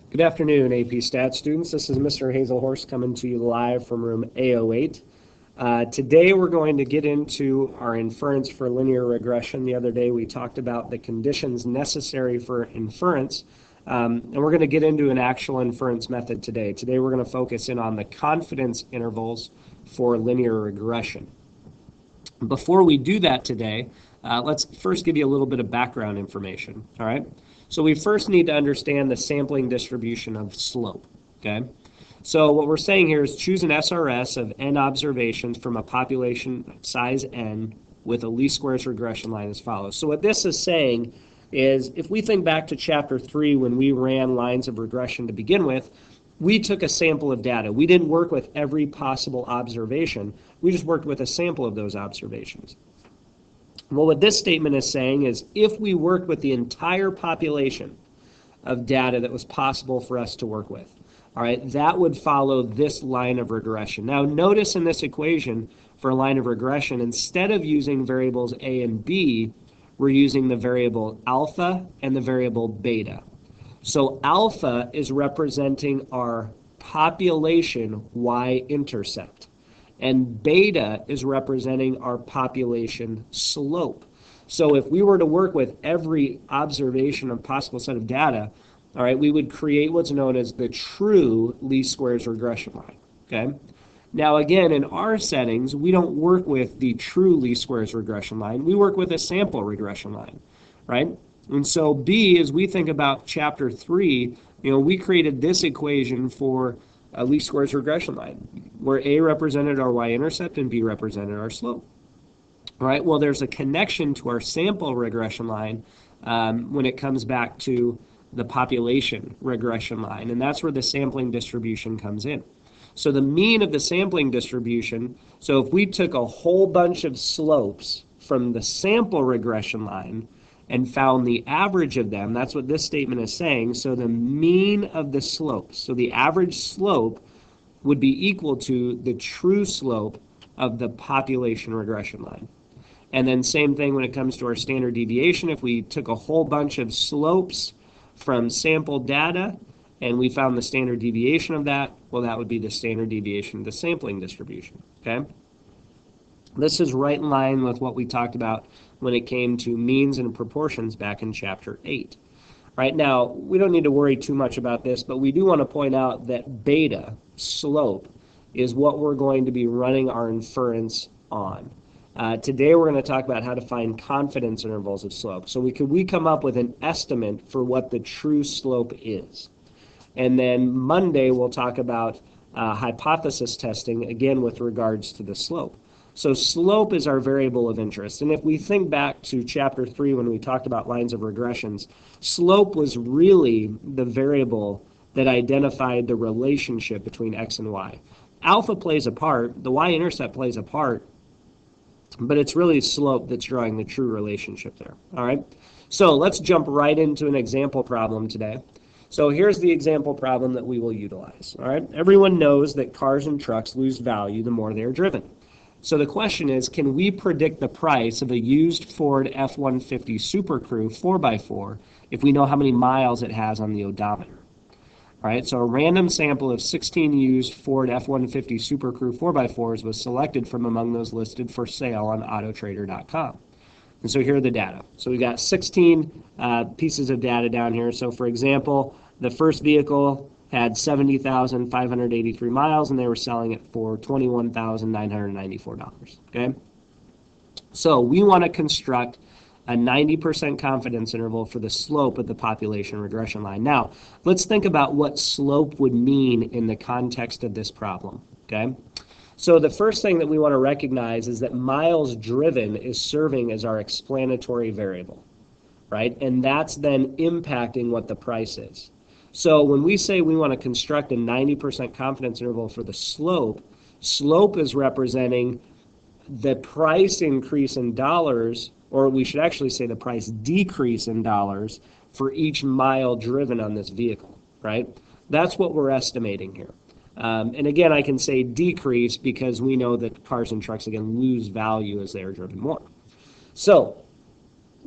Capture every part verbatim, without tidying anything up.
Good afternoon, A P Stats students. This is Mister Hazelhorst coming to you live from room A oh eight. Uh, today we're going to get into our inference for linear regression. The other day we talked about the conditions necessary for inference, um, and we're going to get into an actual inference method today. Today we're going to focus in on the confidence intervals for linear regression. Before we do that today, uh, let's first give you a little bit of background information, all right? So we first need to understand the sampling distribution of slope, okay? So what we're saying here is choose an S R S of n observations from a population size n with a least squares regression line as follows. So what this is saying is if we think back to chapter three when we ran lines of regression to begin with, we took a sample of data. We didn't work with every possible observation. We just worked with a sample of those observations. Well, what this statement is saying is if we worked with the entire population of data that was possible for us to work with, all right, that would follow this line of regression. Now, notice in this equation for a line of regression, instead of using variables A and B, we're using the variable alpha and the variable beta. So alpha is representing our population y-intercept, and beta is representing our population slope. So if we were to work with every observation of possible set of data, all right, we would create what's known as the true least squares regression line, okay? Now again, in our settings, we don't work with the true least squares regression line. We work with a sample regression line, right? And so B, as we think about chapter three, you know, we created this equation for a least squares regression line, where A represented our y-intercept and B represented our slope. All right, well, there's a connection to our sample regression line um, when it comes back to the population regression line, and that's where the sampling distribution comes in. So the mean of the sampling distribution, so if we took a whole bunch of slopes from the sample regression line and found the average of them, that's what this statement is saying. So the mean of the slopes, so the average slope would be equal to the true slope of the population regression line. And then same thing when it comes to our standard deviation. If we took a whole bunch of slopes from sample data and we found the standard deviation of that, well, that would be the standard deviation of the sampling distribution, okay? This is right in line with what we talked about when it came to means and proportions back in chapter eight. Right now, we don't need to worry too much about this, but we do want to point out that beta, slope, is what we're going to be running our inference on. Uh, today we're going to talk about how to find confidence intervals of slope. So we could we come up with an estimate for what the true slope is. And then Monday we'll talk about uh, hypothesis testing, again with regards to the slope. So slope is our variable of interest. And if we think back to chapter three when we talked about lines of regressions, slope was really the variable that identified the relationship between x and y. Alpha plays a part, the y-intercept plays a part, but it's really slope that's drawing the true relationship there, all right? So let's jump right into an example problem today. So here's the example problem that we will utilize, all right? Everyone knows that cars and trucks lose value the more they're driven. So the question is, can we predict the price of a used Ford F one fifty Super Crew four by four if we know how many miles it has on the odometer? All right, so a random sample of sixteen used Ford F one fifty Super Crew four by fours was selected from among those listed for sale on auto trader dot com. And so here are the data. So we got sixteen uh, pieces of data down here. So for example, the first vehicle had seventy thousand five hundred eighty-three miles, and they were selling it for twenty-one thousand nine hundred ninety-four dollars, okay? So we want to construct a ninety percent confidence interval for the slope of the population regression line. Now, let's think about what slope would mean in the context of this problem, okay? So the first thing that we want to recognize is that miles driven is serving as our explanatory variable, right? And that's then impacting what the price is. So when we say we want to construct a ninety percent confidence interval for the slope, slope is representing the price increase in dollars, or we should actually say the price decrease in dollars for each mile driven on this vehicle, right? That's what we're estimating here. Um, and again, I can say decrease because we know that cars and trucks, again, lose value as they are driven more. So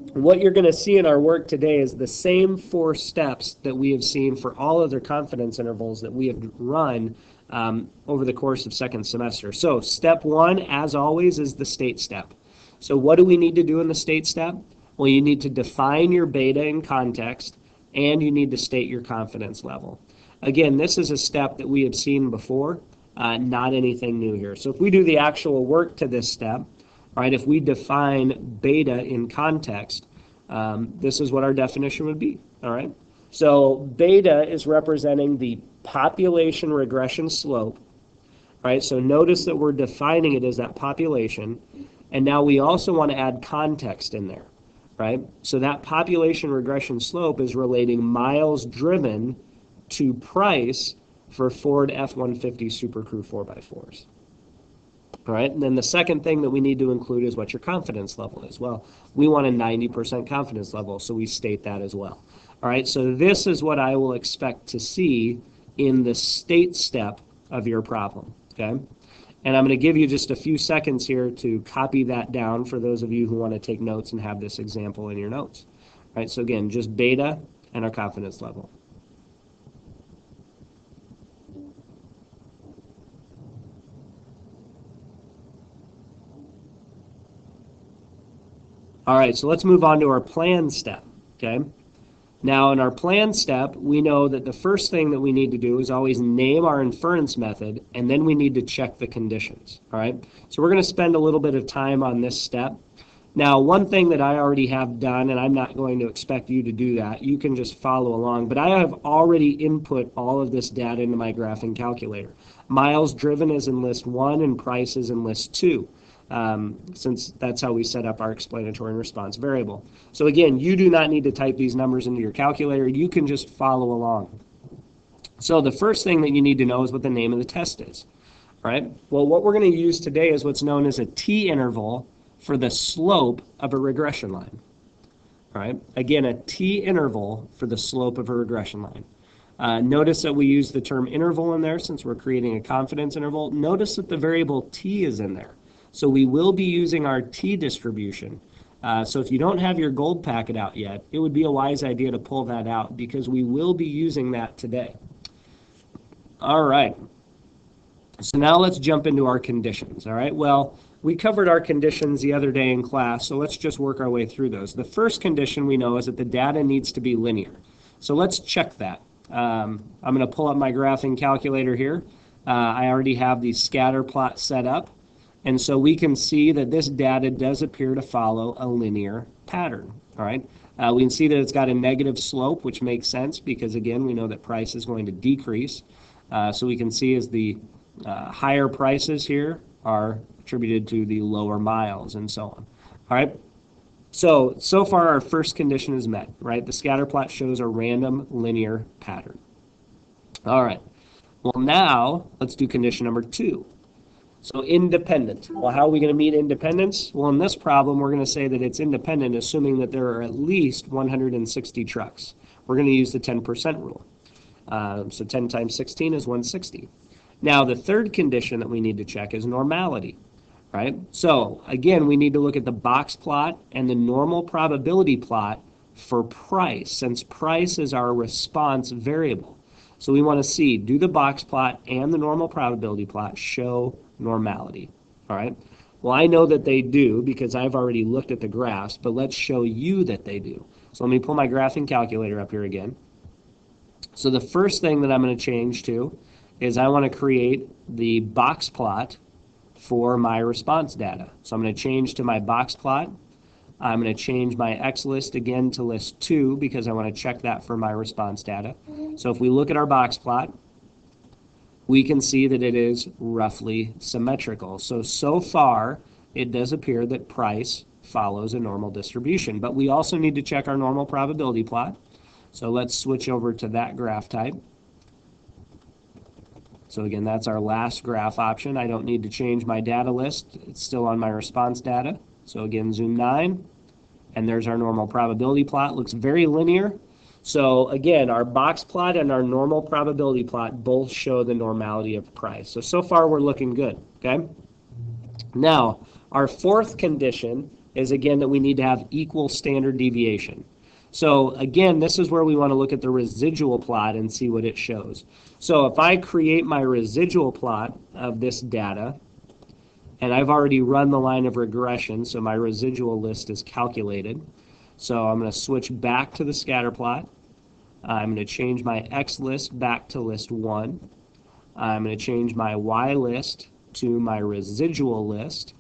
what you're going to see in our work today is the same four steps that we have seen for all other confidence intervals that we have run um, over the course of second semester. So step one, as always, is the state step. So what do we need to do in the state step? Well, you need to define your beta in context, and you need to state your confidence level. Again, this is a step that we have seen before, uh, not anything new here. So if we do the actual work to this step, right, if we define beta in context, um, this is what our definition would be, all right? So beta is representing the population regression slope, right? So notice that we're defining it as that population, and now we also want to add context in there, right? So that population regression slope is relating miles driven to price for Ford F one fifty Super Crew four by fours. All right, and then the second thing that we need to include is what your confidence level is. Well, we want a ninety percent confidence level, so we state that as well. All right, so this is what I will expect to see in the state step of your problem, okay? And I'm going to give you just a few seconds here to copy that down for those of you who want to take notes and have this example in your notes. All right, so again, just beta and our confidence level. All right, so let's move on to our plan step, okay? Now, in our plan step, we know that the first thing that we need to do is always name our inference method, and then we need to check the conditions, all right? So we're going to spend a little bit of time on this step. Now, one thing that I already have done, and I'm not going to expect you to do that, you can just follow along, but I have already input all of this data into my graphing calculator. Miles driven is in list one, and price is in list two. Um, since that's how we set up our explanatory and response variable. So again, you do not need to type these numbers into your calculator. You can just follow along. So the first thing that you need to know is what the name of the test is, right? Well, what we're going to use today is what's known as a t-interval for the slope of a regression line, right? Again, a t-interval for the slope of a regression line. Uh, notice that we use the term interval in there since we're creating a confidence interval. Notice that the variable t is in there. So we will be using our t-distribution. Uh, so if you don't have your gold packet out yet, it would be a wise idea to pull that out because we will be using that today. All right. So now let's jump into our conditions, all right? Well, we covered our conditions the other day in class, so let's just work our way through those. The first condition we know is that the data needs to be linear. So let's check that. Um, I'm going to pull up my graphing calculator here. Uh, I already have the scatter plot set up. And so we can see that this data does appear to follow a linear pattern, all right? Uh, we can see that it's got a negative slope, which makes sense because, again, we know that price is going to decrease. Uh, so we can see as the uh, higher prices here are attributed to the lower miles and so on, all right? So, so far our first condition is met, right? The scatter plot shows a random linear pattern. All right, well now let's do condition number two. So independent. Well, how are we going to meet independence? Well, in this problem, we're going to say that it's independent, assuming that there are at least one hundred sixty trucks. We're going to use the ten percent rule. Uh, so ten times sixteen is one hundred sixty. Now, the third condition that we need to check is normality, right? So, again, we need to look at the box plot and the normal probability plot for price, since price is our response variable. So we want to see, do the box plot and the normal probability plot show normality, all right? Well, I know that they do because I've already looked at the graphs, but let's show you that they do. So let me pull my graphing calculator up here again. So the first thing that I'm going to change to is I want to create the box plot for my response data. So I'm going to change to my box plot. I'm going to change my X list again to list two because I want to check that for my response data. So if we look at our box plot, we can see that it is roughly symmetrical. So, so far, it does appear that price follows a normal distribution. But we also need to check our normal probability plot. So let's switch over to that graph type. So again, that's our last graph option. I don't need to change my data list. It's still on my response data. So again, zoom nine, and there's our normal probability plot. Looks very linear. So again, our box plot and our normal probability plot both show the normality of price. So, so far we're looking good, okay? Now, our fourth condition is, again, that we need to have equal standard deviation. So again, this is where we want to look at the residual plot and see what it shows. So if I create my residual plot of this data, and I've already run the line of regression, so my residual list is calculated. So I'm going to switch back to the scatter plot. I'm going to change my X list back to list one. I'm going to change my Y list to my residual list.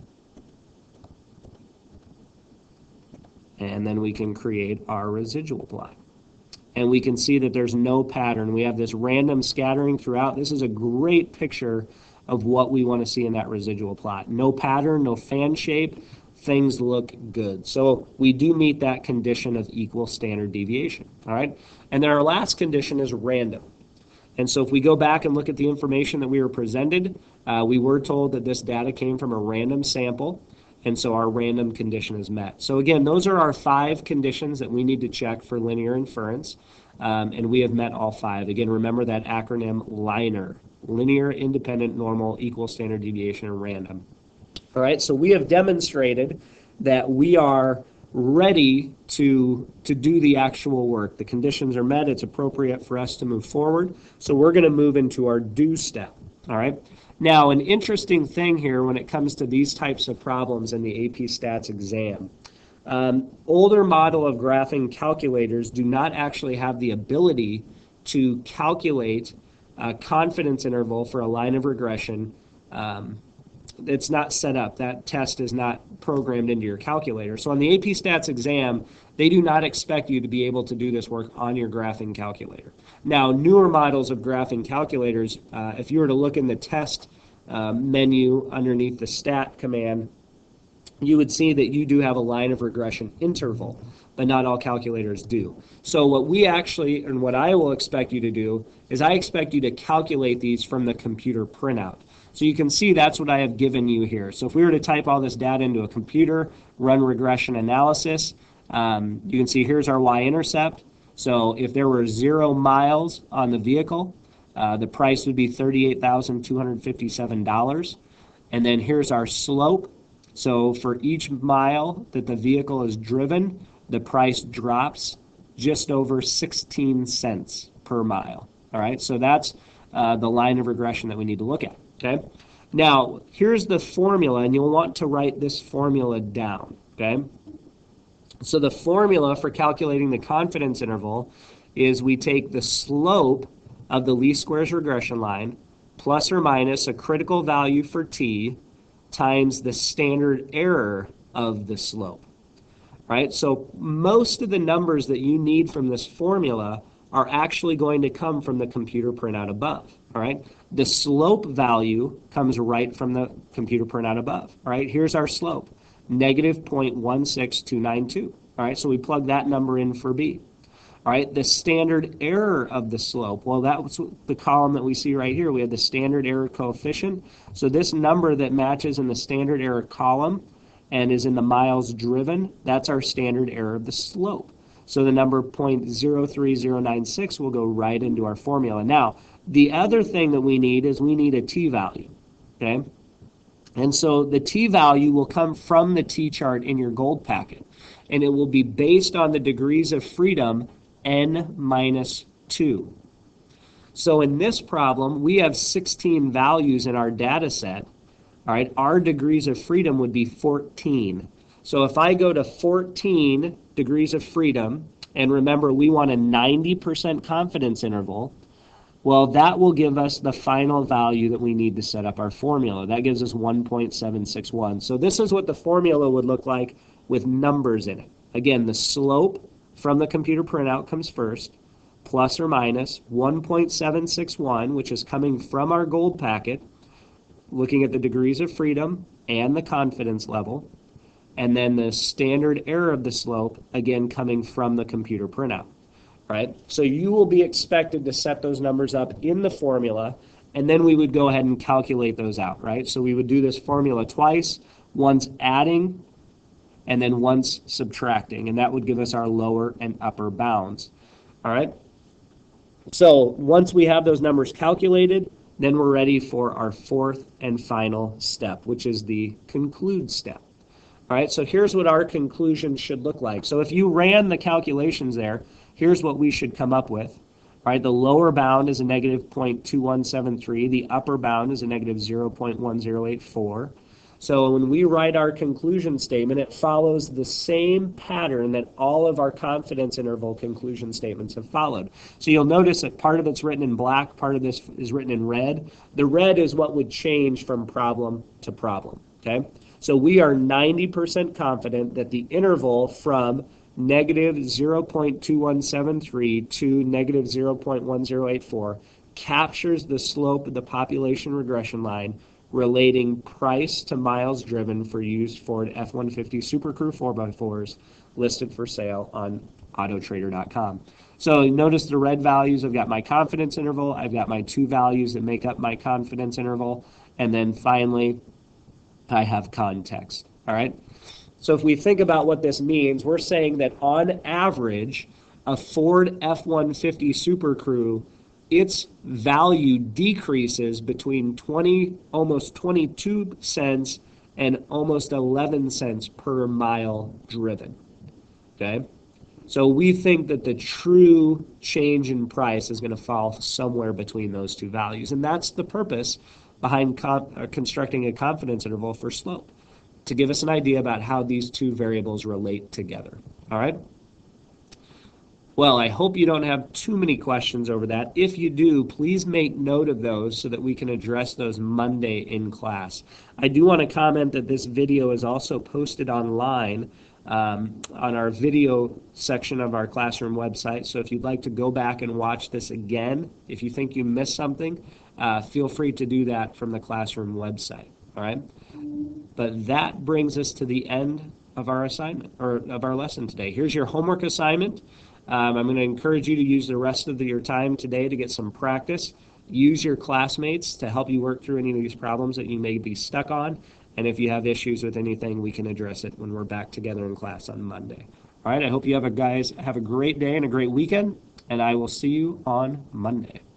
And then we can create our residual plot. And we can see that there's no pattern. We have this random scattering throughout. This is a great picture of what we want to see in that residual plot. No pattern, no fan shape. Things look good. So we do meet that condition of equal standard deviation. All right. And then our last condition is random. And so if we go back and look at the information that we were presented, uh, we were told that this data came from a random sample. And so our random condition is met. So again, those are our five conditions that we need to check for linear inference. Um, and we have met all five. Again, remember that acronym LINER. Linear, independent, normal, equal standard deviation, and random. All right, so we have demonstrated that we are ready to, to do the actual work. The conditions are met. It's appropriate for us to move forward. So we're going to move into our do step. All right. Now, an interesting thing here when it comes to these types of problems in the A P Stats exam, um, older model of graphing calculators do not actually have the ability to calculate a confidence interval for a line of regression. Um, it's not set up. That test is not programmed into your calculator. So on the A P Stats exam, they do not expect you to be able to do this work on your graphing calculator. Now, newer models of graphing calculators, uh, if you were to look in the test uh, menu underneath the stat command, you would see that you do have a line of regression interval, but not all calculators do. So what we actually, and what I will expect you to do, is I expect you to calculate these from the computer printout. So you can see that's what I have given you here. So if we were to type all this data into a computer, run regression analysis, um, you can see here's our y-intercept. So if there were zero miles on the vehicle, uh, the price would be thirty-eight thousand two hundred fifty-seven dollars. And then here's our slope. So for each mile that the vehicle is driven, the price drops just over sixteen cents per mile. All right, so that's uh, the line of regression that we need to look at. Okay. Now, here's the formula, and you'll want to write this formula down. Okay. So the formula for calculating the confidence interval is we take the slope of the least squares regression line plus or minus a critical value for t times the standard error of the slope. Right? So most of the numbers that you need from this formula are actually going to come from the computer printout above. All right? The slope value comes right from the computer printout above. All right? Here's our slope. Negative zero point one six two nine two. All right, so we plug that number in for B. All right, the standard error of the slope, well, that was the column that we see right here. We have the standard error coefficient. So this number that matches in the standard error column and is in the miles driven, that's our standard error of the slope. So the number zero point zero three zero nine six will go right into our formula. Now, the other thing that we need is we need a t-value, okay? And so the t-value will come from the t-chart in your gold packet, and it will be based on the degrees of freedom n minus two. So in this problem, we have sixteen values in our data set. All right, our degrees of freedom would be fourteen. So if I go to fourteen degrees of freedom, and remember we want a ninety percent confidence interval, well, that will give us the final value that we need to set up our formula. That gives us one point seven six one. So this is what the formula would look like with numbers in it. Again, the slope from the computer printout comes first, plus or minus one point seven six one, which is coming from our gold packet, looking at the degrees of freedom and the confidence level, and then the standard error of the slope, again, coming from the computer printout. Right? So you will be expected to set those numbers up in the formula, and then we would go ahead and calculate those out, right? So we would do this formula twice, once adding and then once subtracting, and that would give us our lower and upper bounds. All right? So once we have those numbers calculated, then we're ready for our fourth and final step, which is the conclude step. All right, so here's what our conclusion should look like. So if you ran the calculations there, here's what we should come up with. All right, the lower bound is a negative zero point two one seven three. The upper bound is a negative zero point one zero eight four. So when we write our conclusion statement, it follows the same pattern that all of our confidence interval conclusion statements have followed. So you'll notice that part of it's written in black, part of this is written in red. The red is what would change from problem to problem, okay? So we are ninety percent confident that the interval from negative zero point two one seven three to negative zero point one zero eight four captures the slope of the population regression line relating price to miles driven for used Ford F one fifty Super Crew four by fours listed for sale on auto trader dot com. So notice the red values. I've got my confidence interval. I've got my two values that make up my confidence interval. And then finally, I have context. All right. So if we think about what this means, we're saying that on average, a Ford F one fifty Super Crew, its value decreases between twenty, almost twenty-two cents and almost eleven cents per mile driven. Okay. So we think that the true change in price is going to fall somewhere between those two values. And that's the purpose behind con- uh, constructing a confidence interval for slope, to give us an idea about how these two variables relate together. All right? Well, I hope you don't have too many questions over that. If you do, please make note of those so that we can address those Monday in class. I do want to comment that this video is also posted online um, on our video section of our classroom website. So if you'd like to go back and watch this again, if you think you missed something, uh, feel free to do that from the classroom website. All right? But that brings us to the end of our assignment, or of our lesson today. Here's your homework assignment. Um, I'm going to encourage you to use the rest of the, your time today to get some practice. Use your classmates to help you work through any of these problems that you may be stuck on. And if you have issues with anything, we can address it when we're back together in class on Monday. All right, I hope you have a guys have a great day and a great weekend, and I will see you on Monday.